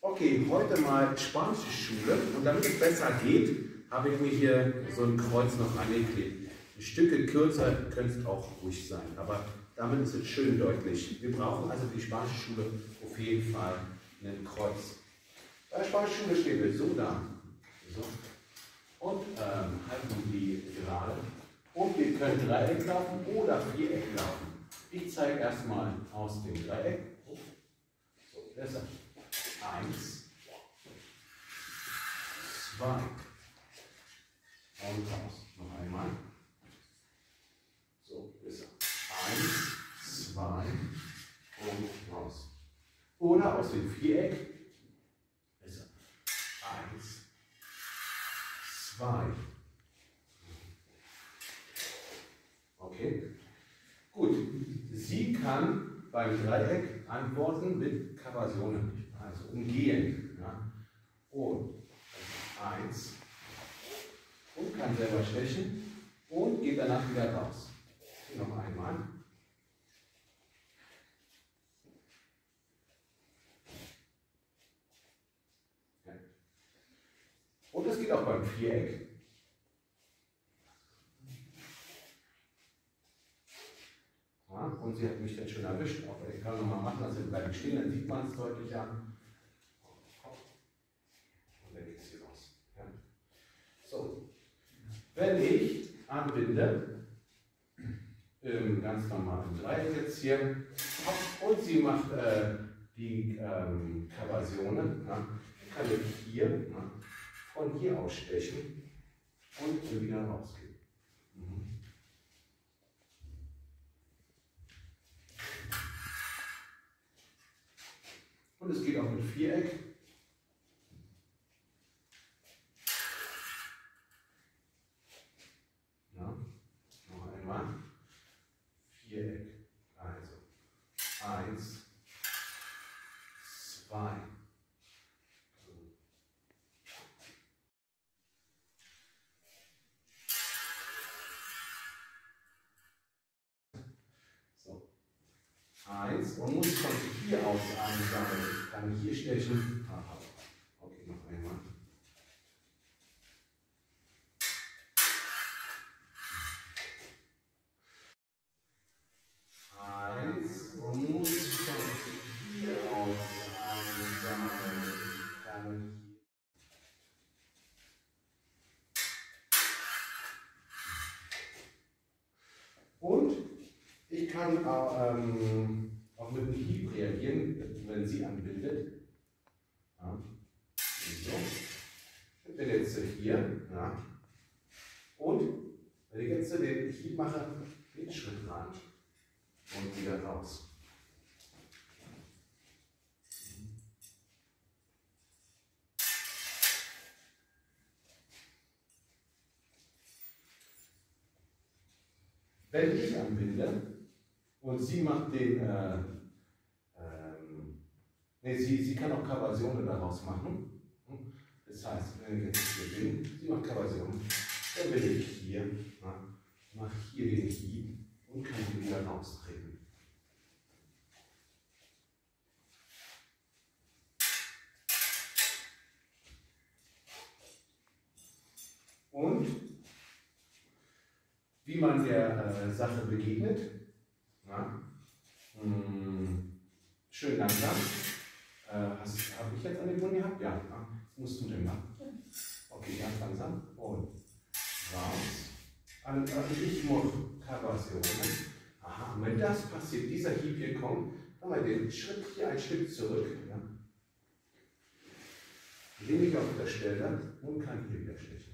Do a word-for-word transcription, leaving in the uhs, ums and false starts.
Okay, heute mal spanische Schule und damit es besser geht, habe ich mir hier so ein Kreuz noch angeklebt. Ein Stücke kürzer könnte es auch ruhig sein, aber damit ist es schön deutlich. Wir brauchen also für die spanische Schule auf jeden Fall ein Kreuz. Bei der spanischen Schule stehen wir so da. So. Und ähm, halten die gerade. Und wir können Dreieck laufen oder Viereck laufen. Ich zeige erstmal aus dem Dreieck. So, besser. Eins, zwei und raus. Noch einmal. So, besser. Eins, zwei und raus. Oder aus dem Viereck. Besser. Eins, zwei. Okay. Gut. Sie kann beim Dreieck antworten mit Kaversionen. Also umgehen. Ja. Und eins. Und kann selber stechen. Und geht danach wieder raus. Hier noch einmal. Ja. Und es geht auch beim Viereck. Ja, und sie hat mich dann schon erwischt. Auch ich kann nochmal machen, also bleiben stehen, dann sieht man es deutlicher. Und dann geht es hier raus. Ja. So. Wenn ich anbinde, ähm, ganz normal im Dreieck jetzt hier, und sie macht äh, die ähm, Kaversionen, ja, kann ich hier ja, von hier aus stechen und wieder rausgehen. Mhm. Und es geht auch mit Viereck. Ja, noch einmal. Viereck. Also eins, zwei. So. Eins und muss von hier aus einsammeln. Ich kann hier stechen. Aha. Okay, noch einmal. Eins und muss von hier aus einsammeln. Ich kann und ich kann ähm, auch mit dem Hieb reagieren, wenn sie anbindet. Ja. So. Ich bin jetzt hier. Ja. Und wenn ich jetzt den Hieb mache, den Schritt ran und wieder raus. Wenn ich anbinde und sie macht den, äh, ähm, nee, sie, sie kann auch Kaversionen daraus machen. Das heißt, wenn ich jetzt hier bin, sie macht Kaversionen, dann bin ich hier, ja, mache hier den Hieb und kann ihn wieder raustreten. Und wie man der äh, Sache begegnet, ja, mh, schön langsam. Äh, Habe ich jetzt an den Mund gehabt? Ja, ja. Das musst du denn machen. Okay, ganz langsam. Und raus. Also ich mache Kaversionen. Aha, und wenn das passiert, dieser Hieb hier kommt, dann mal den Schritt hier ein Stück zurück. Ja. Lehne ich auf der Stelle und kann hier wieder stechen.